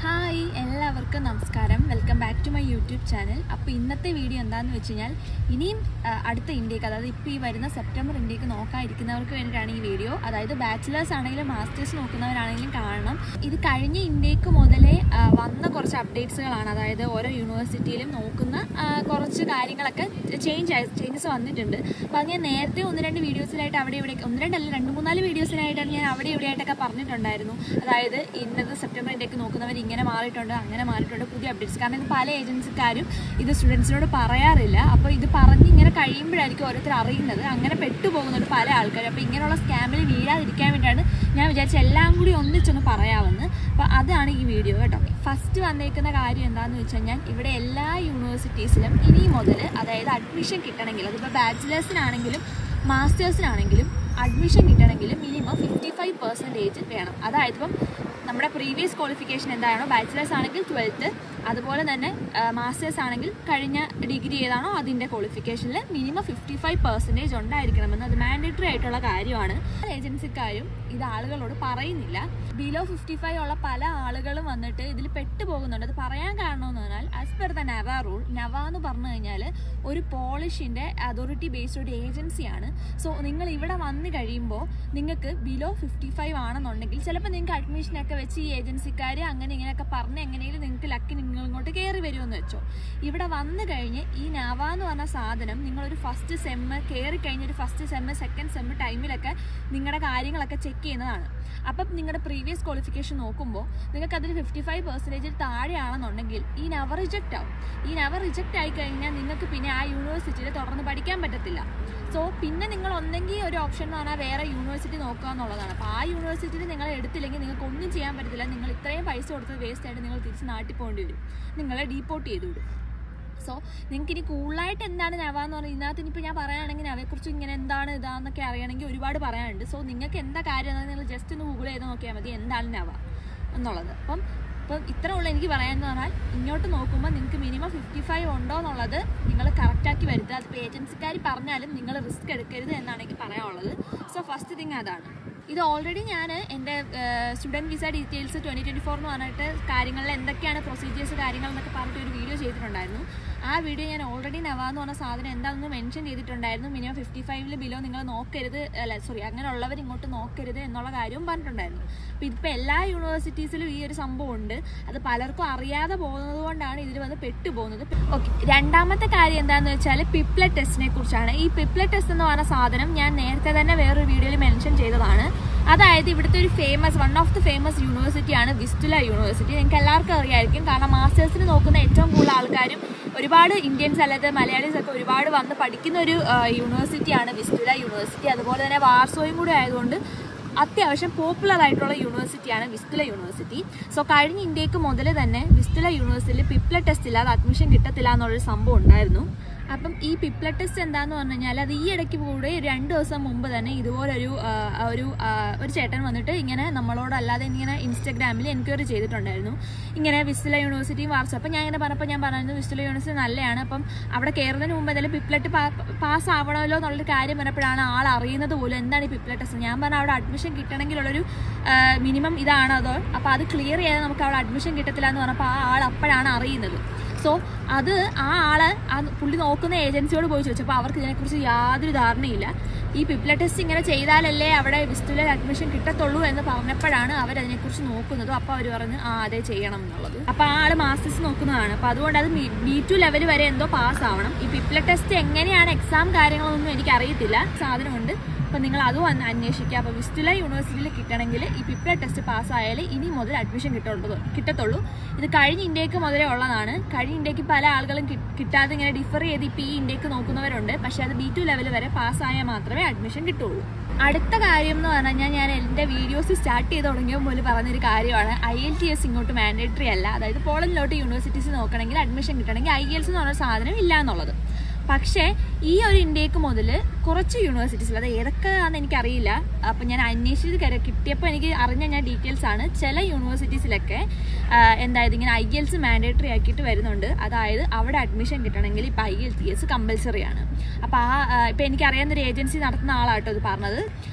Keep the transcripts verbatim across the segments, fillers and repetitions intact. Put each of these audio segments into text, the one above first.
Hi എല്ലാവർക്കും നമസ്കാരം. Welcome back to my YouTube channel. അപ്പോൾ ഇന്നത്തെ വീഡിയോ എന്താണെന്ന് വെച്ച് കഴിഞ്ഞാൽ ഇനിയും അടുത്ത ഇൻടേക്ക്, അതായത് ഇപ്പോൾ ഈ വരുന്ന സെപ്റ്റംബർ ഇൻടേക്ക് നോക്കാതിരിക്കുന്നവർക്ക് വേണ്ടിയിട്ടാണ് ഈ വീഡിയോ. അതായത് ബാച്ചിലേഴ്സ് ആണെങ്കിലും മാസ്റ്റേഴ്സ് നോക്കുന്നവരാണെങ്കിലും കാണണം. ഇത് കഴിഞ്ഞ ഇൻടേക്ക് മുതലേ വന്ന കുറച്ച് അപ്ഡേറ്റ്സുകളാണ്. അതായത് ഓരോ യൂണിവേഴ്സിറ്റിയിലും നോക്കുന്ന കുറച്ച് കാര്യങ്ങളൊക്കെ ചേഞ്ച് ആയി ചേഞ്ചസ് വന്നിട്ടുണ്ട്. അപ്പോൾ അത് ഞാൻ നേരത്തെ ഒന്ന് രണ്ട് വീഡിയോസിലായിട്ട് അവിടെ ഇവിടെ ഒന്ന് രണ്ടല്ല രണ്ട് മൂന്നാല് വീഡിയോസിലായിട്ടാണ് ഞാൻ അവിടെ ഇവിടെയായിട്ടൊക്കെ പറഞ്ഞിട്ടുണ്ടായിരുന്നു. അതായത് ഇന്നത് സെപ്റ്റംബർ ഇൻടേക്ക് നോക്കുന്നവർ ഇങ്ങനെ മാറിയിട്ടുണ്ട്, അങ്ങനെ മാറിയിട്ടുണ്ട്, പുതിയ അപ്ഡേറ്റ്സ്. കാരണം ഇത് പല ഏജൻസിക്കാരും ഇത് സ്റ്റുഡൻസിനോട് പറയാറില്ല. അപ്പോൾ ഇത് പറഞ്ഞ് ഇങ്ങനെ കഴിയുമ്പോഴായിരിക്കും ഓരോരുത്തർ അറിയുന്നത്. അങ്ങനെ പെട്ടുപോകുന്നുണ്ട് പല ആൾക്കാരും. അപ്പോൾ ഇങ്ങനെയുള്ള സ്കാമിൽ വീഴാതിരിക്കാൻ വേണ്ടിയാണ് ഞാൻ വിചാരിച്ച എല്ലാം കൂടി ഒന്നിച്ചൊന്ന് പറയാമെന്ന്. അപ്പോൾ അതാണ് ഈ വീഡിയോ കേട്ടോ. ഫസ്റ്റ് വന്നേക്കുന്ന കാര്യം എന്താണെന്ന് വെച്ച് കഴിഞ്ഞാൽ ഇവിടെ എല്ലാ യൂണിവേഴ്സിറ്റീസിലും ഇനി മുതൽ, അതായത് അഡ്മിഷൻ കിട്ടണമെങ്കിൽ, അതിപ്പോൾ ബാച്ചിലേഴ്സിനാണെങ്കിലും മാസ്റ്റേഴ്സിനാണെങ്കിലും അഡ്മിഷൻ കിട്ടണമെങ്കിൽ മിനിമം ഫിഫ്റ്റി ഫൈവ് പെർസെൻറ്റേജ് വേണം. അതായത് ഇപ്പം നമ്മുടെ പ്രീവിയസ് ക്വാളിഫിക്കേഷൻ എന്താണോ, ബാച്ചിലേഴ്സ് ആണെങ്കിൽ ട്വൽത്ത്, അതുപോലെ തന്നെ മാസ്റ്റേഴ്സ് ആണെങ്കിൽ കഴിഞ്ഞ ഡിഗ്രി ഏതാണോ അതിൻ്റെ ക്വാളിഫിക്കേഷനിൽ മിനിമം ഫിഫ്റ്റി ഫൈവ് പെർസെൻറ്റേജ് ഉണ്ടായിരിക്കണമെന്ന് അത് മാൻഡേറ്ററി ആയിട്ടുള്ള കാര്യമാണ്. ഏജൻസിക്കാരും ഇത് ആളുകളോട് പറയുന്നില്ല. ബിലോ ഫിഫ്റ്റി ഫൈവ് ഉള്ള പല ആളുകളും വന്നിട്ട് ഇതിൽ പെട്ടുപോകുന്നുണ്ട്. അത് പറയാൻ കാരണമെന്ന് പറഞ്ഞാൽ as per the new rule, new എന്ന് പറഞ്ഞു കഴിഞ്ഞാൽ ഒരു പോളിഷിൻ്റെ അതോറിറ്റി ബേസ്ഡ് ഒരു ഏജൻസിയാണ്. സോ നിങ്ങൾ ഇവിടെ വന്നു കഴിയുമ്പോൾ നിങ്ങൾക്ക് ബിലോ ഫിഫ്റ്റി ഫൈവ് ആണെന്നുണ്ടെങ്കിൽ ചിലപ്പോൾ നിങ്ങൾക്ക് അഡ്മിഷനൊക്കെ വെച്ച് ഈ ഏജൻസിക്കാർ അങ്ങനെ ഇങ്ങനെയൊക്കെ പറഞ്ഞ് എങ്ങനെയും നിങ്ങൾക്ക് ലക്കി നിങ്ങൾ ഇങ്ങോട്ട് കയറി വരുമെന്ന് വെച്ചോ. ഇവിടെ വന്നു കഴിഞ്ഞ് ഈ നവ എന്ന് പറഞ്ഞ സാധനം നിങ്ങളൊരു ഫസ്റ്റ് സെമ്മ് കയറി കഴിഞ്ഞൊരു ഫസ്റ്റ് സെമ്മ് സെക്കൻഡ് സെമ്മ് ടൈമിലൊക്കെ നിങ്ങളുടെ കാര്യങ്ങളൊക്കെ ചെക്ക് ചെയ്യുന്നതാണ്. അപ്പം നിങ്ങളുടെ പ്രീവിയസ് ക്വാളിഫിക്കേഷൻ നോക്കുമ്പോൾ നിങ്ങൾക്ക് അതിൽ ഫിഫ്റ്റി ഫൈവ് പെർസെൻറ്റേജിൽ താഴെയാണെന്നുണ്ടെങ്കിൽ ഈ നവ റിജക്റ്റ് ആവും. ഈ നവ റിജക്റ്റ് ആയി കഴിഞ്ഞാൽ നിങ്ങൾക്ക് പിന്നെ ആ യൂണിവേഴ്സിറ്റിയിൽ തുടർന്ന് പഠിക്കാൻ പറ്റത്തില്ല. സോ പിന്നെ നിങ്ങൾ ഒന്നെങ്കിൽ ഒരു ഓപ്ഷൻ എന്ന് പറഞ്ഞാൽ വേറെ യൂണിവേഴ്സിറ്റി നോക്കുക എന്നുള്ളതാണ്. അപ്പോൾ ആ യൂണിവേഴ്സിറ്റിയിൽ നിങ്ങൾ എടുത്തില്ലെങ്കിൽ നിങ്ങൾക്ക് ഒന്നും ചെയ്യാൻ പറ്റത്തില്ല. നിങ്ങൾ ഇത്രയും പൈസ കൊടുത്ത് വേസ്റ്റ് ആയിട്ട് നിങ്ങൾ തിരിച്ച് നാട്ടിൽ പോകേണ്ടി വരും. നിങ്ങളെ ഡീപ്പോർട്ട് ചെയ്ത് വിടും. സോ നിങ്ങൾക്ക് ഇനി കൂടുതലായിട്ട് എന്താണ് നവ എന്ന് പറഞ്ഞാൽ ഇതിനകത്ത് ഇനിയിപ്പോൾ ഞാൻ പറയുകയാണെങ്കിൽ നവയെക്കുറിച്ച് ഇങ്ങനെ എന്താണ് ഇതാണെന്നൊക്കെ അറിയണമെങ്കിൽ ഒരുപാട് പറയാനുണ്ട്. സോ നിങ്ങൾക്ക് എന്താ കാര്യം എന്നാൽ നിങ്ങൾ ജസ്റ്റ് ഒന്ന് ഗൂഗിൾ ചെയ്ത് നോക്കിയാൽ മതി എന്താണ് നവ എന്നുള്ളത്. അപ്പം അപ്പം ഇത്ര ഉള്ളൂ എനിക്ക് പറയാമെന്ന് പറഞ്ഞാൽ ഇങ്ങോട്ട് നോക്കുമ്പോൾ നിങ്ങൾക്ക് മിനിമം ഫിഫ്റ്റി ഫൈവ് ഉണ്ടോ എന്നുള്ളത് നിങ്ങൾ കറക്റ്റാക്കി വരുത്തുക. അതിപ്പോൾ ഏജൻസിക്കാർ പറഞ്ഞാലും നിങ്ങൾ റിസ്ക് എടുക്കരുത് എന്നാണ് എനിക്ക് പറയാനുള്ളത്. സോ ഫസ്റ്റ് തിങ് അതാണ്. ഇത് ഓൾറെഡി ഞാൻ എൻ്റെ student visa details twenty twenty four എന്ന് പറഞ്ഞിട്ട് കാര്യങ്ങളിൽ എന്തൊക്കെയാണ് പ്രൊസീജിയേഴ്സ് കാര്യങ്ങൾ എന്നൊക്കെ പറഞ്ഞിട്ട് ഒരു വീഡിയോ ചെയ്തിട്ടുണ്ടായിരുന്നു. ആ വീഡിയോ ഞാൻ ഓൾറെഡി നവ എന്ന് പറഞ്ഞ സാധനം എന്താണെന്ന് മെൻഷൻ ചെയ്തിട്ടുണ്ടായിരുന്നു. മിനിമം ഫിഫ്റ്റി ഫൈവില് ബിലോ നിങ്ങൾ നോക്കരുത്, അല്ല സോറി അങ്ങനെയുള്ളവർ ഇങ്ങോട്ട് നോക്കരുത് എന്നുള്ള കാര്യവും പറഞ്ഞിട്ടുണ്ടായിരുന്നു. അപ്പോൾ ഇതിപ്പോൾ എല്ലാ യൂണിവേഴ്സിറ്റീസിലും ഈ ഒരു സംഭവം ഉണ്ട്. അത് പലർക്കും അറിയാതെ പോകുന്നത് കൊണ്ടാണ് ഇതിൽ വന്ന് പെട്ടുപോകുന്നത്. ഓക്കെ, രണ്ടാമത്തെ കാര്യം എന്താണെന്ന് വെച്ചാൽ പിപ്ലെറ്റ് ടെസ്റ്റിനെ കുറിച്ചാണ്. ഈ പിപ്ലെറ്റ് ടെസ്റ്റ് എന്ന് പറഞ്ഞ സാധനം ഞാൻ നേരത്തെ തന്നെ വേറൊരു വീഡിയോയിൽ മെൻഷൻ ചെയ്തതാണ്. അതായത് ഇവിടുത്തെ ഒരു famous one of the famous യൂണിവേഴ്സിറ്റിയാണ് വിസ്റ്റുല യൂണിവേഴ്സിറ്റി. നിങ്ങൾക്ക് എല്ലാവർക്കും അറിയായിരിക്കും. കാരണം മാസ്റ്റേഴ്സിന് നോക്കുന്ന ഏറ്റവും കൂടുതൽ ആൾക്കാരും ഒരുപാട് ഇന്ത്യൻസ് അല്ലാതെ മലയാളീസ് ഒക്കെ ഒരുപാട് വന്ന് പഠിക്കുന്ന ഒരു യൂണിവേഴ്സിറ്റിയാണ് വിസ്റ്റുല യൂണിവേഴ്സിറ്റി. അതുപോലെ തന്നെ വാർസോയും കൂടി ആയതുകൊണ്ട് അത്യാവശ്യം പോപ്പുലർ ആയിട്ടുള്ള യൂണിവേഴ്സിറ്റിയാണ് വിസ്റ്റുല യൂണിവേഴ്സിറ്റി. സോ കഴിഞ്ഞ ഇന്ത്യക്ക് മുതൽ തന്നെ വിസ്റ്റുല യൂണിവേഴ്സിറ്റിയിൽ പിപ്ലെറ്റ് ടെസ്റ്റ് ഇല്ലാതെ അഡ്മിഷൻ കിട്ടത്തില്ല എന്നുള്ളൊരു സംഭവം ഉണ്ടായിരുന്നു. അപ്പം ഈ പിപ്ലെറ്റ് ടെസ്റ്റ് എന്താണെന്ന് പറഞ്ഞു കഴിഞ്ഞാൽ അത് ഈ ഇടയ്ക്ക് കൂടെ രണ്ട് ദിവസം മുമ്പ് തന്നെ ഇതുപോലൊരു ഒരു ഒരു ചേട്ടൻ വന്നിട്ട് ഇങ്ങനെ നമ്മളോടല്ലാതെ ഇങ്ങനെ ഇൻസ്റ്റാഗ്രാമിൽ എൻക്വയറി ചെയ്തിട്ടുണ്ടായിരുന്നു. ഇങ്ങനെ വിസ്റ്റുല യൂണിവേഴ്സിറ്റിയും വാർസോ. അപ്പം ഞാൻ ഇങ്ങനെ പറഞ്ഞപ്പോൾ ഞാൻ പറഞ്ഞിരുന്നു വിസ്റ്റുല യൂണിവേഴ്സിറ്റി നല്ലതാണ്, അപ്പം അവിടെ കയറുന്നതിന് മുമ്പ് എന്തായാലും പിപ്ലെറ്റ് പാസ് ആവണമല്ലോ എന്നുള്ളൊരു കാര്യം പറഞ്ഞപ്പോഴാണ് ആൾ അറിയുന്നത് പോലും എന്താണ് ഈ പിപ്ലെറ്റ് ടെസ്റ്റ്. ഞാൻ പറഞ്ഞാൽ അവിടെ അഡ്മിഷൻ കിട്ടണമെങ്കിലുള്ളൊരു മിനിമം ഇതാണ് അതോ. അപ്പോൾ അത് ക്ലിയർ ചെയ്താൽ നമുക്ക് അവിടെ അഡ്മിഷൻ കിട്ടത്തില്ല എന്ന് പറഞ്ഞപ്പോൾ ആ ആൾ അപ്പോഴാണ് അറിയുന്നത്. സോ അത് ആ ആള് ആ പുള്ളി നോക്കുന്ന ഏജൻസിയോട് പോയി ചോദിച്ചപ്പോൾ അവർക്ക് ഇതിനെക്കുറിച്ച് യാതൊരു ധാരണയില്ല. ഈ പിപ്ലെറ്റ് ടെസ്റ്റ് ഇങ്ങനെ ചെയ്താലല്ലേ അവിടെ വിസ്റ്റുലയിൽ അഡ്മിഷൻ കിട്ടത്തുള്ളൂ എന്ന് പറഞ്ഞപ്പോഴാണ് അവരതിനെക്കുറിച്ച് നോക്കുന്നതും. അപ്പോൾ അവർ പറഞ്ഞ് ആ അതെ ചെയ്യണം എന്നുള്ളത്. അപ്പോൾ ആ ആൾ മാസ്റ്റേഴ്സ് നോക്കുന്നതാണ്. അപ്പോൾ അതുകൊണ്ട് അത് ബി ടു ലെവൽ വരെ എന്തോ പാസ് ആവണം. ഈ പിപ്ലെറ്റ് ടെസ്റ്റ് എങ്ങനെയാണ് എക്സാം കാര്യങ്ങളൊന്നും എനിക്കറിയത്തില്ല. സാധനമുണ്ട്, അപ്പോൾ നിങ്ങൾ അതും അന്ന് അന്വേഷിക്കുക. അപ്പോൾ വിസ്റ്റുല യൂണിവേഴ്സിറ്റിയിൽ കിട്ടണമെങ്കിൽ ഈ പിപ്ലെറ്റ് ടെസ്റ്റ് പാസ്സായാൽ ഇനി മുതൽ അഡ്മിഷൻ കിട്ടുള്ളൂ കിട്ടത്തുള്ളൂ ഇത് കഴിഞ്ഞ ഇന്ത്യക്ക് മുതലേ ഉള്ളതാണ്. കഴിഞ്ഞ ഇന്ത്യക്ക് പല ആളുകളും കിട്ടാതെ ഇങ്ങനെ ഡിഫർ ചെയ്ത് ഇപ്പോൾ ഈ ഇന്ത്യക്ക് നോക്കുന്നവരുണ്ട്. പക്ഷേ അത് ബി ടു ലെവൽ വരെ പാസ്സായാൽ മാത്രമേ അഡ്മിഷൻ കിട്ടുള്ളൂ. അടുത്ത കാര്യം എന്ന് പറഞ്ഞാൽ ഞാൻ എൻ്റെ വീഡിയോസ് സ്റ്റാർട്ട് ചെയ്ത് തുടങ്ങിയപ്പോൾ പോലും പറഞ്ഞൊരു കാര്യമാണ് ഐ എൽ ടി എസ് ഇങ്ങോട്ട് മാൻഡേറ്ററി അല്ല. അതായത് പോളണ്ടിലോട്ട് യൂണിവേഴ്സിറ്റീസ് നോക്കണമെങ്കിൽ അഡ്മിഷൻ കിട്ടണമെങ്കിൽ ഐ എൽസ് എന്ന് പറഞ്ഞ സാധനം ഇല്ല എന്നുള്ളത്. പക്ഷേ ഈ ഒരു ഇന്ത്യക്ക് മുതൽ കുറച്ച് യൂണിവേഴ്സിറ്റീസിൽ, അത് ഏതൊക്കെയാണെന്ന് എനിക്കറിയില്ല. അപ്പം ഞാൻ അന്വേഷിച്ച് കിട്ടിയപ്പോൾ എനിക്ക് അറിഞ്ഞ ഞാൻ ഡീറ്റെയിൽസ് ആണ്. ചില യൂണിവേഴ്സിറ്റീസിലൊക്കെ എന്തായത് ഇങ്ങനെ ഐ എൽസ് മാൻഡേറ്ററി ആക്കിയിട്ട് വരുന്നുണ്ട്. അതായത് അവിടെ അഡ്മിഷൻ കിട്ടണമെങ്കിൽ ഇപ്പോൾ IELTS compulsory ആണ്. അപ്പോൾ ആ ഇപ്പം എനിക്കറിയാവുന്നൊരു ഏജൻസി നടത്തുന്ന ആളാട്ടോ ഇത് പറഞ്ഞത്.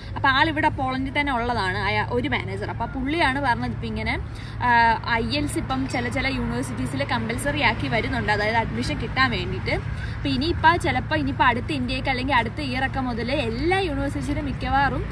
അപ്പോൾ ആളിവിടെ പോളണ്ടിൽ തന്നെ ഉള്ളതാണ് ഒരു മാനേജർ. അപ്പോൾ പുള്ളിയാണ് പറഞ്ഞത് ഇപ്പം ഇങ്ങനെ ഐ എൽസ് ഇപ്പം ചില ചില യൂണിവേഴ്സിറ്റീസിൽ കമ്പൽസറി ആക്കി വരുന്നുണ്ട്, അതായത് അഡ്മിഷൻ കിട്ടാൻ വേണ്ടിയിട്ട്. അപ്പോൾ ഇനിയിപ്പോൾ ചിലപ്പോൾ ഇനിയിപ്പോൾ അടുത്ത ഇന്ത്യക്ക് അല്ലെങ്കിൽ അടുത്ത ഇയറൊക്കെ മുതൽ എല്ലാ യൂണിവേഴ്സിറ്റിയിലും മിക്കവാറും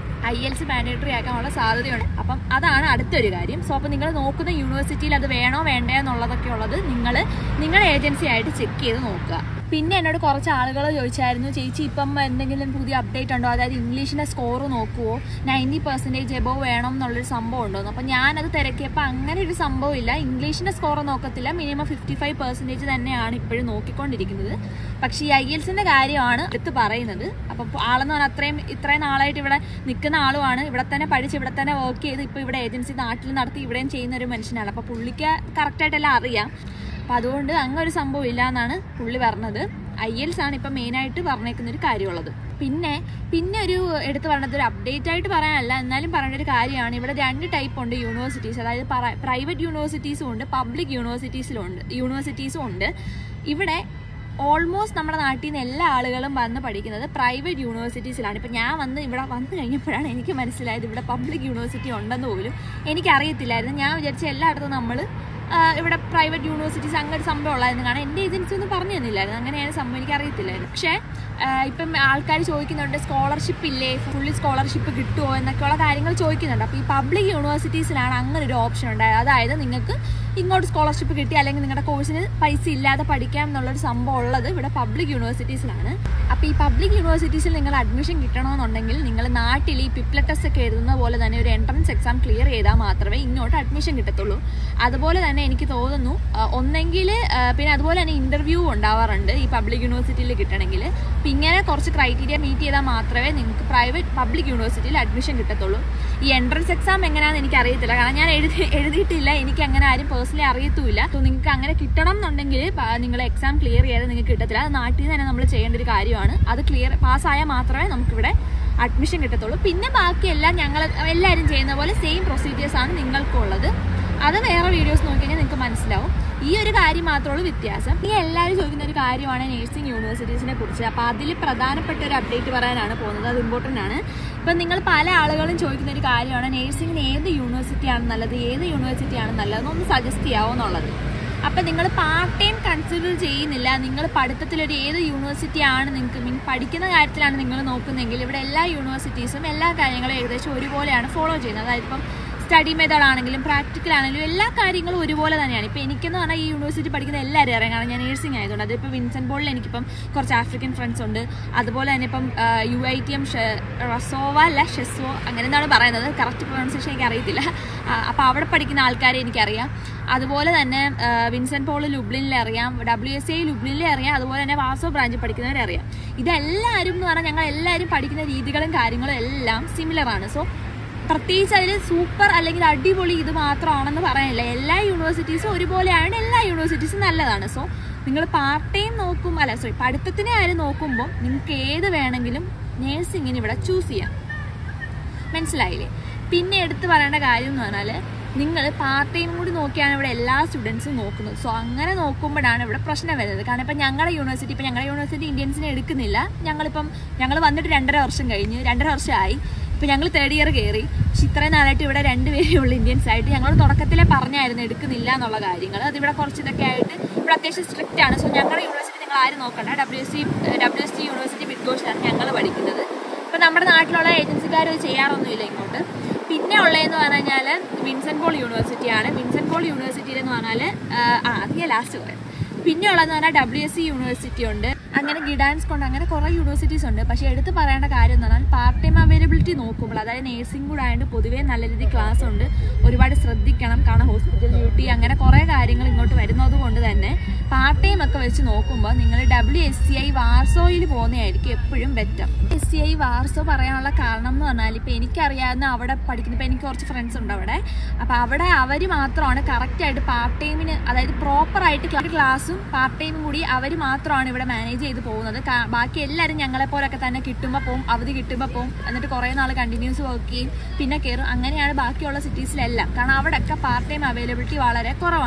ഐ എൽസ് മാൻഡേറ്ററി ആക്കാനുള്ള സാധ്യതയുണ്ട്. അപ്പം അതാണ് അടുത്തൊരു കാര്യം. സോ അപ്പോൾ നിങ്ങൾ നോക്കുന്ന യൂണിവേഴ്സിറ്റിയിൽ അത് വേണോ വേണ്ടേ എന്നുള്ളതൊക്കെ ഉള്ളത് നിങ്ങൾ നിങ്ങളുടെ ഏജൻസി ആയിട്ട് ചെക്ക് ചെയ്ത് നോക്കുക. പിന്നെ എന്നോട് കുറച്ച് ആളുകൾ ചോദിച്ചായിരുന്നു, ചേച്ചി ഇപ്പം എന്തെങ്കിലും പുതിയ അപ്ഡേറ്റ് ഉണ്ടോ, അതായത് ഇംഗ്ലീഷിൻ്റെ സ്കോർ നോക്കുമോ, നയൻറ്റി പെർസെൻറ്റേജ് എബോവ് വേണം എന്നുള്ളൊരു സംഭവം ഉണ്ടോയെന്ന്. അപ്പം ഞാനത് തിരക്കിയപ്പോൾ അങ്ങനെ ഒരു സംഭവം ഇല്ല. ഇംഗ്ലീഷിൻ്റെ സ്കോർ നോക്കത്തില്ല, മിനിമം ഫിഫ്റ്റി ഫൈവ് പെർസെൻറ്റേജ് തന്നെയാണ് ഇപ്പോഴും നോക്കിക്കൊണ്ടിരിക്കുന്നത്. പക്ഷേ ഈ ഐ എൽസിൻ്റെ കാര്യമാണ് എടുത്ത് പറയുന്നത്. അപ്പം ആളെന്ന് പറഞ്ഞാൽ അത്രയും ഇത്രയും നാളായിട്ട് ഇവിടെ നിൽക്കുന്ന ആളുമാണ്, ഇവിടെ തന്നെ പഠിച്ച് ഇവിടെ തന്നെ വർക്ക് ചെയ്ത് ഇപ്പോൾ ഇവിടെ ഏജൻസി നാട്ടിൽ നടത്തി ഇവിടെയും ചെയ്യുന്ന ഒരു മനുഷ്യനാണ്. അപ്പോൾ പുള്ളിക്ക് കറക്റ്റായിട്ടെല്ലാം അറിയാം. അപ്പം അതുകൊണ്ട് അങ്ങനെ ഒരു സംഭവം ഇല്ല എന്നാണ് പുള്ളി പറഞ്ഞത്. ഐ എൽസ് ആണ് ഇപ്പം മെയിനായിട്ട് പറഞ്ഞേക്കുന്നൊരു കാര്യമുള്ളത്. പിന്നെ പിന്നെ ഒരു എടുത്ത് പറഞ്ഞത് ഒരു അപ്ഡേറ്റ് ആയിട്ട് പറയാനല്ല, എന്നാലും പറയേണ്ട ഒരു കാര്യമാണ്. ഇവിടെ രണ്ട് ടൈപ്പ് ഉണ്ട് യൂണിവേഴ്സിറ്റീസ്, അതായത് പ്രൈവറ്റ് യൂണിവേഴ്സിറ്റീസും ഉണ്ട്, പബ്ലിക് യൂണിവേഴ്സിറ്റീസിലും ഉണ്ട് യൂണിവേഴ്സിറ്റീസും ഉണ്ട്. ഇവിടെ ഓൾമോസ്റ്റ് നമ്മുടെ നാട്ടിൽ നിന്ന് എല്ലാ ആളുകളും വന്ന് പഠിക്കുന്നത് പ്രൈവറ്റ് യൂണിവേഴ്സിറ്റീസിലാണ്. ഇപ്പം ഞാൻ വന്ന് ഇവിടെ വന്നു കഴിഞ്ഞപ്പോഴാണ് എനിക്ക് മനസ്സിലായത് ഇവിടെ പബ്ലിക് യൂണിവേഴ്സിറ്റി ഉണ്ടെന്ന് പോലും എനിക്കറിയത്തില്ലായിരുന്നു. ഞാൻ വിചാരിച്ച എല്ലായിടത്തും നമ്മൾ ഇവിടെ പ്രൈവറ്റ് യൂണിവേഴ്സിറ്റീസ് അങ്ങനെ ഒരു സംഭവം ഉള്ളതായിരുന്നു. കാരണം എൻ്റെ ഏജൻസി ഒന്നും പറഞ്ഞു തന്നില്ലായിരുന്നു, അങ്ങനെയാണ് സംഭവം, എനിക്കറിയത്തില്ലായിരുന്നു. പക്ഷേ ഇപ്പം ആൾക്കാർ ചോദിക്കുന്നുണ്ട് സ്കോളർഷിപ്പ് ഇല്ലേ, ഫുള്ളി സ്കോളർഷിപ്പ് കിട്ടുമോ എന്നൊക്കെയുള്ള കാര്യങ്ങൾ ചോദിക്കുന്നുണ്ട്. അപ്പോൾ ഈ പബ്ലിക് യൂണിവേഴ്സിറ്റീസിലാണ് അങ്ങനെ ഒരു ഓപ്ഷൻ ഉണ്ടായത്. അതായത് നിങ്ങൾക്ക് ഇങ്ങോട്ട് സ്കോളർഷിപ്പ് കിട്ടി അല്ലെങ്കിൽ നിങ്ങളുടെ കോഴ്സിന് പൈസ ഇല്ലാതെ പഠിക്കാം എന്നുള്ളൊരു സംഭവം ഉള്ളത് ഇവിടെ പബ്ലിക് യൂണിവേഴ്സിറ്റീസിലാണ്. അപ്പോൾ ഈ പബ്ലിക് യൂണിവേഴ്സിറ്റീസിൽ നിങ്ങൾ അഡ്മിഷൻ കിട്ടണമെന്നുണ്ടെങ്കിൽ നിങ്ങൾ നാട്ടിൽ ഈ പിപ്ല ടെസ്റ്റ് ഒക്കെ എഴുതുന്ന പോലെ തന്നെ ഒരു എൻട്രൻസ് എക്സാം ക്ലിയർ ചെയ്താൽ മാത്രമേ ഇങ്ങോട്ട് അഡ്മിഷൻ കിട്ടത്തുള്ളൂ. അതുപോലെ തന്നെ എനിക്ക് തോന്നുന്നു ഒന്നെങ്കിൽ പിന്നെ അതുപോലെ തന്നെ ഇൻ്റർവ്യൂ ഉണ്ടാവാറുണ്ട് ഈ പബ്ലിക് യൂണിവേഴ്സിറ്റിയിൽ കിട്ടണമെങ്കിൽ. അപ്പം ഇങ്ങനെ കുറച്ച് ക്രൈറ്റീരിയ മീറ്റ് ചെയ്താൽ മാത്രമേ നിങ്ങൾക്ക് പ്രൈവറ്റ് പബ്ലിക് യൂണിവേഴ്സിറ്റിയിൽ അഡ്മിഷൻ കിട്ടത്തുള്ളൂ. ഈ എൻട്രൻസ് എക്സാം എങ്ങനെയാണെന്ന് എനിക്ക് അറിയത്തില്ല, കാരണം ഞാൻ എഴുതി എഴുതിയിട്ടില്ല, എനിക്ക് അങ്ങനെ ആരും പേഴ്സണലി അറിയത്തുമില്ല. അപ്പോൾ നിങ്ങൾക്ക് അങ്ങനെ കിട്ടണം എന്നുണ്ടെങ്കിൽ നിങ്ങൾ എക്സാം ക്ലിയർ ചെയ്യാതെ നിങ്ങൾക്ക് കിട്ടത്തില്ല. അത് നാട്ടിൽ നിന്ന് തന്നെ നമ്മൾ ചെയ്യേണ്ട ഒരു കാര്യമാണ്. അത് ക്ലിയർ പാസ്സായാൽ മാത്രമേ നമുക്കിവിടെ അഡ്മിഷൻ കിട്ടത്തുള്ളൂ. പിന്നെ ബാക്കിയെല്ലാം ഞങ്ങൾ എല്ലാവരും ചെയ്യുന്ന പോലെ സെയിം പ്രൊസീജിയേഴ്സാണ് നിങ്ങൾക്കുള്ളത്. അത് വേറെ വീഡിയോസ് നോക്കി കഴിഞ്ഞാൽ നിങ്ങൾക്ക് മനസ്സിലാവും. ഈ ഒരു കാര്യം മാത്രമേ ഉള്ളൂ വ്യത്യാസം. ഈ എല്ലാവരും ചോദിക്കുന്ന ഒരു കാര്യമാണ് നേഴ്സിംഗ് യൂണിവേഴ്സിറ്റീസിനെ കുറിച്ച്. അപ്പോൾ അതിൽ പ്രധാനപ്പെട്ട ഒരു അപ്ഡേറ്റ് പറയാനാണ് പോകുന്നത്, അത് ഇമ്പോർട്ടൻ്റ് ആണ്. ഇപ്പം നിങ്ങൾ പല ആളുകളും ചോദിക്കുന്ന ഒരു കാര്യമാണ് നേഴ്സിംഗിന് ഏത് യൂണിവേഴ്സിറ്റിയാണ് നല്ലത്, ഏത് യൂണിവേഴ്സിറ്റിയാണ് നല്ലതെന്ന് ഒന്ന് സജസ്റ്റ് ചെയ്യാവോ എന്നുള്ളത്. അപ്പം നിങ്ങൾ പാർട്ട് ടൈം കൺസിഡർ ചെയ്യുന്നില്ല, നിങ്ങൾ പഠിത്തത്തിലൊരു ഏത് യൂണിവേഴ്സിറ്റിയാണ് നിങ്ങൾക്ക് മീൻ പഠിക്കുന്ന കാര്യത്തിലാണ് നിങ്ങൾ നോക്കുന്നതെങ്കിൽ ഇവിടെ എല്ലാ യൂണിവേഴ്സിറ്റീസും എല്ലാ കാര്യങ്ങളും ഏകദേശം ഒരുപോലെയാണ് ഫോളോ ചെയ്യുന്നത്. അതായത് ഇപ്പം സ്റ്റഡി മെത്തേഡ് ആണെങ്കിലും പ്രാക്ടിക്കൽ ആണെങ്കിലും എല്ലാ കാര്യങ്ങളും ഒരുപോലെ തന്നെയാണ്. ഇപ്പോൾ എനിക്കെന്ന് പറഞ്ഞാൽ ഈ യൂണിവേഴ്സിറ്റി പഠിക്കുന്ന എല്ലാവരും അറിയാം, കാരണം ഞാൻ നേഴ്സിംഗ് ആയതുകൊണ്ട്. അതിപ്പോൾ വിൻസെൻ്റ് പോളിൽ എനിക്കിപ്പം കുറച്ച് ആഫ്രിക്കൻ ഫ്രണ്ട്സ് ഉണ്ട്. അതുപോലെ തന്നെ ഇപ്പം U I T M Rzeszow അല്ല ഷെസ്വോ അങ്ങനെ എന്താണ് പറയുന്നത്, കറക്റ്റ് പ്രൊണൗൺസിയേഷൻ എനിക്ക് അറിയത്തില്ല. അപ്പോൾ അവിടെ പഠിക്കുന്ന ആൾക്കാരെ എനിക്കറിയാം. അതുപോലെ തന്നെ വിൻസെൻ്റ് പോൾ ലുബ്ലിനിലെ അറിയാം, ഡബ്ല്യു എസ് എ ലുബ്ലിനിലെ അറിയാം, അതുപോലെ തന്നെ വാസോ ബ്രാഞ്ചിൽ പഠിക്കുന്നവരെ അറിയാം. ഇതെല്ലാവരും എന്ന് പറഞ്ഞാൽ ഞങ്ങൾ എല്ലാവരും പഠിക്കുന്ന രീതികളും കാര്യങ്ങളും എല്ലാം സിമിലറാണ്. സോ പ്രത്യേകിച്ച് അതിൽ സൂപ്പർ അല്ലെങ്കിൽ അടിപൊളി ഇത് മാത്രമാണെന്ന് പറയാനില്ല. എല്ലാ യൂണിവേഴ്സിറ്റീസും ഒരുപോലെയാണ്, എല്ലാ യൂണിവേഴ്സിറ്റീസും നല്ലതാണ്. സോ നിങ്ങൾ പാർട്ട് ടൈം നോക്കും അല്ല സോറി പഠിത്തത്തിനെ ആരും നോക്കുമ്പോൾ നിങ്ങൾക്ക് ഏത് വേണമെങ്കിലും നേഴ്സിങ്ങിന് ഇവിടെ ചൂസ് ചെയ്യാം. മനസ്സിലായില്ലേ? പിന്നെ എടുത്ത് പറയേണ്ട കാര്യം എന്ന് പറഞ്ഞാൽ നിങ്ങൾ പാർട്ട് ടൈം കൂടി നോക്കിയാണ് ഇവിടെ എല്ലാ സ്റ്റുഡൻസും നോക്കുന്നത്. സോ അങ്ങനെ നോക്കുമ്പോഴാണ് ഇവിടെ പ്രശ്നം വരുന്നത്. കാരണം ഇപ്പം ഞങ്ങളുടെ യൂണിവേഴ്സിറ്റി ഇപ്പം ഞങ്ങളുടെ യൂണിവേഴ്സിറ്റി ഇന്ത്യൻസിനെ എടുക്കുന്നില്ല. ഞങ്ങളിപ്പം ഞങ്ങൾ വന്നിട്ട് രണ്ടര വർഷം കഴിഞ്ഞ് രണ്ടര വർഷമായി ഇപ്പം ഞങ്ങൾ തേർഡ് ഇയർ കയറി. പക്ഷെ ഇത്രയും നാളായിട്ട് ഇവിടെ രണ്ടുപേരേ ഉള്ളൂ ഇന്ത്യൻസ് ആയിട്ട്. ഞങ്ങൾ തുടക്കത്തിലെ പറഞ്ഞായിരുന്നു എടുക്കുന്നില്ല എന്നുള്ള കാര്യങ്ങൾ. അതിവിടെ കുറച്ച് ഇതൊക്കെ ആയിട്ട് ഇവിടെ അത്യാവശ്യം സ്ട്രിക്റ്റ് ആണ്. സോ ഞങ്ങളുടെ യൂണിവേഴ്സിറ്റി നിങ്ങൾ ആരും നോക്കണ്ട, W S C W S T university ബിഡ്ഗോഷിലാണ് ഞങ്ങൾ പഠിക്കുന്നത്. ഇപ്പം നമ്മുടെ നാട്ടിലുള്ള ഏജൻസിക്കാർ അത് ചെയ്യാറൊന്നുമില്ല ഇങ്ങോട്ട്. പിന്നെ ഉള്ളതെന്ന് പറഞ്ഞു കഴിഞ്ഞാൽ വിൻസെൻ്റ് പോൾ യൂണിവേഴ്സിറ്റിയാണ്. വിൻസെൻ്റ് പോൾ യൂണിവേഴ്സിറ്റിയിൽ എന്ന് പറഞ്ഞാൽ ആ അത് ഞാൻ ലാസ്റ്റ് പറയാം. പിന്നെ ഉള്ളതെന്ന് പറഞ്ഞാൽ ഡബ്ല്യു എസ് സി യൂണിവേഴ്സിറ്റി ഉണ്ട്, അങ്ങനെ ഗിഡാൻസ് കൊണ്ട് അങ്ങനെ കുറേ യൂണിവേഴ്സിറ്റീസ് ഉണ്ട്. പക്ഷേ എടുത്ത് പറയേണ്ട കാര്യം എന്ന് പറഞ്ഞാൽ പാർട്ട് ടൈം അവൈലബിലിറ്റി നോക്കുമ്പോൾ, അതായത് നേഴ്സിംഗ് കൂടെ ആയതുകൊണ്ട് പൊതുവേ നല്ല രീതിയിൽ ക്ലാസ് ഉണ്ട്, ഒരുപാട് ശ്രദ്ധിക്കണം. കാരണം ഹോസ്പിറ്റൽ ഡ്യൂട്ടി അങ്ങനെ കുറേ കാര്യങ്ങൾ ഇങ്ങോട്ട് വരുന്നത് കൊണ്ട് തന്നെ പാർട്ട് ടൈം ഒക്കെ വെച്ച് നോക്കുമ്പോൾ നിങ്ങൾ ഡബ്ല്യു എസ് സി ഐ വാർസോയിൽ പോകുന്നതായിരിക്കും എപ്പോഴും better. S C I Warsaw പറയാനുള്ള കാരണം എന്ന് പറഞ്ഞാൽ ഇപ്പോൾ എനിക്കറിയാവുന്ന അവിടെ പഠിക്കുന്ന ഇപ്പോൾ എനിക്ക് കുറച്ച് ഫ്രണ്ട്സ് ഉണ്ട് അവിടെ. അപ്പോൾ അവിടെ അവർ മാത്രമാണ് കറക്റ്റായിട്ട് പാർട്ട് ടൈമിന്, അതായത് പ്രോപ്പറായിട്ട് ക്ലാസ്സും പാർട്ട് ടൈമും കൂടി അവർ മാത്രമാണ് ഇവിടെ മാനേജ് ചെയ്ത് പോകുന്നത്. ബാക്കി എല്ലാവരും ഞങ്ങളെപ്പോലൊക്കെ തന്നെ കിട്ടുമ്പോൾ പോവും, അവധി കിട്ടുമ്പോൾ പോവും, എന്നിട്ട് കുറേ നാൾ കണ്ടിന്യൂസ് വർക്ക് ചെയ്യും, പിന്നെ കയറും. അങ്ങനെയാണ് ബാക്കിയുള്ള സിറ്റീസിലെല്ലാം. കാരണം അവിടെയൊക്കെ പാർട്ട് ടൈം അവൈലബിലിറ്റി വളരെ കുറവാണ്.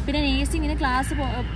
പിന്നെ നേഴ്സിങ്ങിന് ക്ലാസ്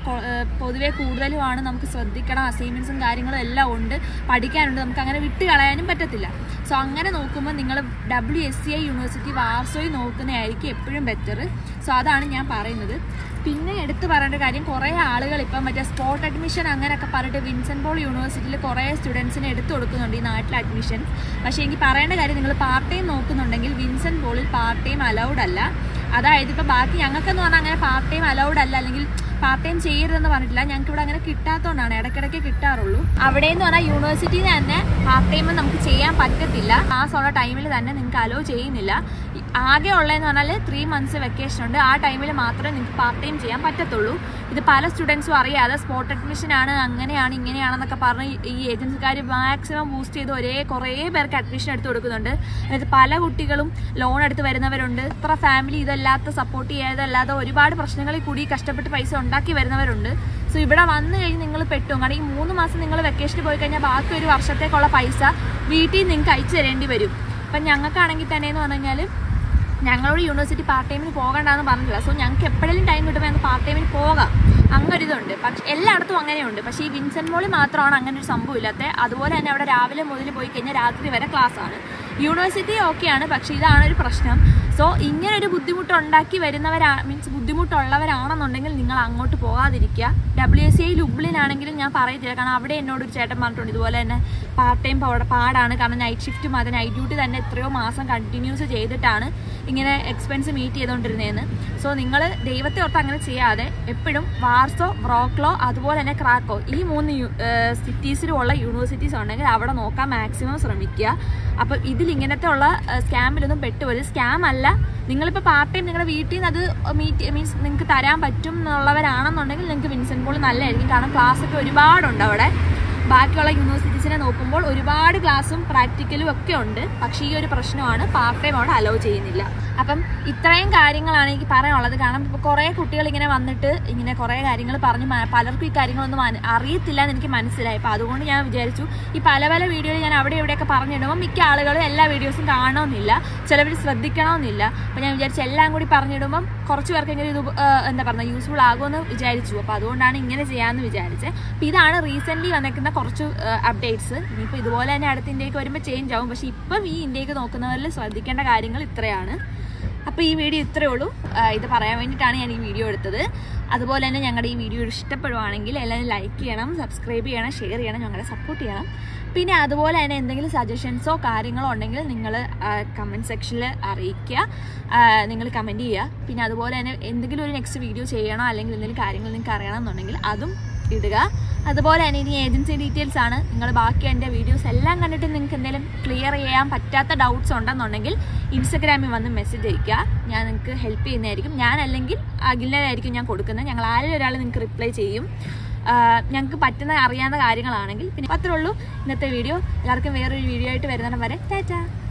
പൊതുവേ കൂടുതലുമാണ്, നമുക്ക് ശ്രദ്ധിക്കണം, അസൈൻമെൻറ്റ്സും കാര്യങ്ങളും എല്ലാം ഉണ്ട്, പഠിക്കാനുണ്ട്, നമുക്ക് അങ്ങനെ വിട്ട് കളയാനും പറ്റത്തില്ല. സോ അങ്ങനെ നോക്കുമ്പോൾ നിങ്ങൾ W S C I university വാർസോയിൽ നോക്കുന്നതായിരിക്കും എപ്പോഴും ബെറ്റർ. സോ അതാണ് ഞാൻ പറയുന്നത്. പിന്നെ എടുത്തു പറയേണ്ട കാര്യം, കുറേ ആളുകൾ ഇപ്പം മറ്റേ സ്പോട്ട് അഡ്മിഷൻ അങ്ങനെയൊക്കെ പറഞ്ഞിട്ട് വിൻസെൻ്റ് പോൾ യൂണിവേഴ്സിറ്റിയിൽ കുറേ സ്റ്റുഡൻസിന് എടുത്തു കൊടുക്കുന്നുണ്ട് ഈ നാട്ടിൽ അഡ്മിഷൻ. പക്ഷേ എനിക്ക് പറയേണ്ട കാര്യം, നിങ്ങൾ പാർട്ട് ടൈം നോക്കുന്നുണ്ടെങ്കിൽ വിൻസെൻ്റ് പോളിൽ പാർട്ട് ടൈം അലൗഡ് അല്ല. അതായത് ഇപ്പോൾ ബാക്കി ഞങ്ങൾക്കെന്ന് പറഞ്ഞാൽ അങ്ങനെ പാർട്ട് ടൈം അലൗഡ് അല്ല, അല്ലെങ്കിൽ പാർട്ട് ടൈം ചെയ്യരുതെന്ന് പറഞ്ഞിട്ടില്ല. ഞങ്ങൾക്ക് ഇവിടെ അങ്ങനെ കിട്ടാത്തതുകൊണ്ടാണ്, ഇടയ്ക്കിടയ്ക്ക് കിട്ടാറുള്ളൂ. അവിടെ എന്ന് പറഞ്ഞാൽ യൂണിവേഴ്സിറ്റിയിൽ തന്നെ പാർട്ട് ടൈം നമുക്ക് ചെയ്യാൻ പറ്റത്തില്ല. ക്ലാസ് ഉള്ള ടൈമിൽ തന്നെ നിങ്ങൾക്ക് അലോ ചെയ്യുന്നില്ല. ആകെ ഉള്ളതെന്ന് പറഞ്ഞാൽ ത്രീ മന്ത്സ് വെക്കേഷൻ ഉണ്ട്, ആ ടൈമിൽ മാത്രമേ നിങ്ങൾക്ക് പാർട്ട് ടൈം ചെയ്യാൻ പറ്റത്തുള്ളൂ. ഇത് പല സ്റ്റുഡൻസും അറിയാതെ സ്പോട്ട് അഡ്മിഷനാണ്, അങ്ങനെയാണ് ഇങ്ങനെയാണെന്നൊക്കെ പറഞ്ഞ് ഈ ഏജൻസിക്കാർ മാക്സിമം ബൂസ്റ്റ് ചെയ്ത് ഒരേ കുറേ പേർക്ക് അഡ്മിഷൻ എടുത്ത് കൊടുക്കുന്നുണ്ട്. അതായത് പല കുട്ടികളും ലോൺ എടുത്ത് വരുന്നവരുണ്ട്, ഇത്ര ഫാമിലി ഇതല്ലാത്ത സപ്പോർട്ട് ചെയ്യാതല്ലാതെ ഒരുപാട് പ്രശ്നങ്ങളിൽ കൂടി കഷ്ടപ്പെട്ട് പൈസ ഉണ്ടാക്കി വരുന്നവരുണ്ട്. സോ ഇവിടെ വന്നു കഴിഞ്ഞ് നിങ്ങൾ പെട്ടും. കാരണം ഈ മൂന്ന് മാസം നിങ്ങൾ വെക്കേഷന് പോയി കഴിഞ്ഞാൽ ബാക്കി ഒരു വർഷത്തേക്കുള്ള പൈസ വീട്ടിൽ നിങ്ങൾക്ക് അയച്ചു തരേണ്ടി വരും. അപ്പം ഞങ്ങൾക്കാണെങ്കിൽ തന്നെ എന്ന് പറഞ്ഞു കഴിഞ്ഞാൽ ഞങ്ങളോട് യൂണിവേഴ്സിറ്റി പാർട്ട് ടൈമിന് പോകണ്ടെന്ന് പറഞ്ഞില്ല. സോ ഞങ്ങൾക്ക് എപ്പോഴെങ്കിലും ടൈം കിട്ടുമ്പോൾ ഞങ്ങൾക്ക് പാർട്ട് ടൈമിന് പോകാം, അങ്ങനൊരിതുണ്ട്. പക്ഷെ എല്ലായിടത്തും അങ്ങനെയുണ്ട്. പക്ഷേ ഈ വിൻസെൻ്റ് മോളിൽ മാത്രമാണ് അങ്ങനെ ഒരു സംഭവം ഇല്ലാത്തത്. അതുപോലെ തന്നെ അവിടെ രാവിലെ മുതൽ പോയി കഴിഞ്ഞാൽ രാത്രി വരെ ക്ലാസ്സാണ്. യൂണിവേഴ്സിറ്റി ഓക്കെയാണ്, പക്ഷേ ഇതാണ് ഒരു പ്രശ്നം. സോ ഇങ്ങനൊരു ബുദ്ധിമുട്ടുണ്ടാക്കി വരുന്നവരാ മീൻസ് ബുദ്ധിമുട്ടുള്ളവരാണെന്നുണ്ടെങ്കിൽ നിങ്ങൾ അങ്ങോട്ട് പോകാതിരിക്കുക. ഡബ്ല്യു എസ് സി ഐ ലുബ്ലിനാണെങ്കിലും ഞാൻ പറയത്തില്ല, കാരണം അവിടെ എന്നോട് ഒരു ചേട്ടൻ പറഞ്ഞിട്ടുണ്ട് ഇതുപോലെ തന്നെ പാർട്ട് ടൈം അവിടെ പാടാണ്, കാരണം നൈറ്റ് ഷിഫ്റ്റും അത് നൈറ്റ് ഡ്യൂട്ടി തന്നെ എത്രയോ മാസം കണ്ടിന്യൂസ് ചെയ്തിട്ടാണ് ഇങ്ങനെ എക്സ്പെൻസ് മീറ്റ് ചെയ്തുകൊണ്ടിരുന്നതെന്ന്. സോ നിങ്ങൾ ദൈവത്തെ ഓർത്ത് അങ്ങനെ ചെയ്യാതെ എപ്പോഴും വാർസോ, ബ്രോക്ലോ, അതുപോലെ തന്നെ ക്രാക്കോ, ഈ മൂന്ന് സിറ്റീസിലുള്ള യൂണിവേഴ്സിറ്റീസ് ഉണ്ടെങ്കിൽ അവിടെ നോക്കാൻ മാക്സിമം ശ്രമിക്കുക. അപ്പം ഇതിൽ ഇങ്ങനത്തെ ഉള്ള സ്കാമിലൊന്നും പെട്ടുപോലും. സ്കാം അല്ല, നിങ്ങളിപ്പോൾ പാർട്ട് ടൈം നിങ്ങളുടെ വീട്ടിൽ നിന്ന് അത് മീറ്റ് മീൻസ് നിങ്ങൾക്ക് തരാൻ പറ്റും എന്നുള്ളവരാണെന്നുണ്ടെങ്കിൽ നിങ്ങൾക്ക് വിൻസെൻ്റ് പോൾ നല്ലതായിരിക്കും. കാരണം ക്ലാസ്സൊക്കെ ഒരുപാടുണ്ട് അവിടെ. ബാക്കിയുള്ള യൂണിവേഴ്സിറ്റീസിനെ നോക്കുമ്പോൾ ഒരുപാട് ക്ലാസ്സും പ്രാക്ടിക്കലും ഒക്കെ ഉണ്ട്. പക്ഷേ ഈ ഒരു പ്രശ്നമാണ്, പാർട്ട് ടൈം അവിടെ അലോ ചെയ്യുന്നില്ല. അപ്പം ഇത്രയും കാര്യങ്ങളാണ് എനിക്ക് പറയാനുള്ളത്. കാരണം ഇപ്പോൾ കുറേ കുട്ടികൾ ഇങ്ങനെ വന്നിട്ട് ഇങ്ങനെ കുറേ കാര്യങ്ങൾ പറഞ്ഞ് പലർക്കും ഈ കാര്യങ്ങളൊന്നും അറിയത്തില്ല എന്ന് എനിക്ക് മനസ്സിലായി. അപ്പോൾ അതുകൊണ്ട് ഞാൻ വിചാരിച്ചു ഈ പല പല വീഡിയോയിൽ ഞാൻ അവിടെ ഇവിടെയൊക്കെ പറഞ്ഞിടുമ്പോൾ മിക്ക ആളുകളും എല്ലാ വീഡിയോസും കാണണമെന്നില്ല, ചിലവർ ശ്രദ്ധിക്കണമെന്നില്ല. അപ്പോൾ ഞാൻ വിചാരിച്ചു എല്ലാം കൂടി പറഞ്ഞിടുമ്പം കുറച്ച് പേർക്കെങ്കിലും ഇത് എന്താ പറയുക യൂസ്ഫുൾ ആകുമെന്ന് വിചാരിച്ചു. അപ്പോൾ അതുകൊണ്ടാണ് ഇങ്ങനെ ചെയ്യാമെന്ന് വിചാരിച്ചത്. അപ്പോൾ ഇതാണ് റീസെൻ്റ്ലി വന്നിരിക്കുന്ന കുറച്ച് അപ്ഡേറ്റ്സ്. ഇനിയിപ്പോൾ ഇതുപോലെ തന്നെ അടുത്ത ഇന്ത്യക്ക് വരുമ്പോൾ ചേഞ്ച് ആവും. പക്ഷേ ഇപ്പം ഈ ഇന്ത്യക്ക് നോക്കുന്നവരിൽ ശ്രദ്ധിക്കേണ്ട കാര്യങ്ങൾ ഇത്രയാണ്. അപ്പോൾ ഈ വീഡിയോ ഇത്രയേ ഉള്ളൂ. ഇത് പറയാൻ വേണ്ടിയിട്ടാണ് ഞാൻ ഈ വീഡിയോ എടുത്തത്. അതുപോലെ തന്നെ ഞങ്ങളുടെ ഈ വീഡിയോ ഇഷ്ടപ്പെടുവാണെങ്കിൽ എല്ലാവരും ലൈക്ക് ചെയ്യണം, സബ്സ്ക്രൈബ് ചെയ്യണം, ഷെയർ ചെയ്യണം, ഞങ്ങളെ സപ്പോർട്ട് ചെയ്യണം. പിന്നെ അതുപോലെ തന്നെ എന്തെങ്കിലും സജഷൻസോ കാര്യങ്ങളോ ഉണ്ടെങ്കിൽ നിങ്ങൾ കമൻറ്റ് സെക്ഷനിൽ അറിയിക്കുക, നിങ്ങൾ കമൻറ്റ് ചെയ്യുക. പിന്നെ അതുപോലെ തന്നെ എന്തെങ്കിലും ഒരു നെക്സ്റ്റ് വീഡിയോ ചെയ്യണോ അല്ലെങ്കിൽ എന്തെങ്കിലും കാര്യങ്ങൾ നിങ്ങൾക്ക് അറിയണമെന്നുണ്ടെങ്കിൽ അതും ഇടുക. അതുപോലെ തന്നെ ഇനി ഏജൻസി ഡീറ്റെയിൽസ് ആണ്. നിങ്ങൾ ബാക്കി എൻ്റെ വീഡിയോസ് എല്ലാം കണ്ടിട്ട് നിങ്ങൾക്ക് എന്തെങ്കിലും ക്ലിയർ ചെയ്യാൻ പറ്റാത്ത ഡൗട്ട്സ് ഉണ്ടെന്നുണ്ടെങ്കിൽ ഇൻസ്റ്റഗ്രാമിൽ വന്ന് മെസ്സേജ് അയയ്ക്കുക, ഞാൻ നിങ്ങൾക്ക് ഹെൽപ്പ് ചെയ്യുന്നതായിരിക്കും. ഞാൻ അല്ലെങ്കിൽ അഖിലിനായിരിക്കും ഞാൻ കൊടുക്കുന്നത്. ഞങ്ങൾ ആരെങ്കിലും ഒരാൾ നിങ്ങൾക്ക് റിപ്ലൈ ചെയ്യും, ഞങ്ങൾക്ക് പറ്റുന്ന അറിയാവുന്ന കാര്യങ്ങളാണെങ്കിൽ. പിന്നെ അത്രേ ഉള്ളൂ ഇന്നത്തെ വീഡിയോ. എല്ലാവർക്കും വേറൊരു വീഡിയോ ആയിട്ട് വരുന്നിടം വരെ ടാറ്റാ.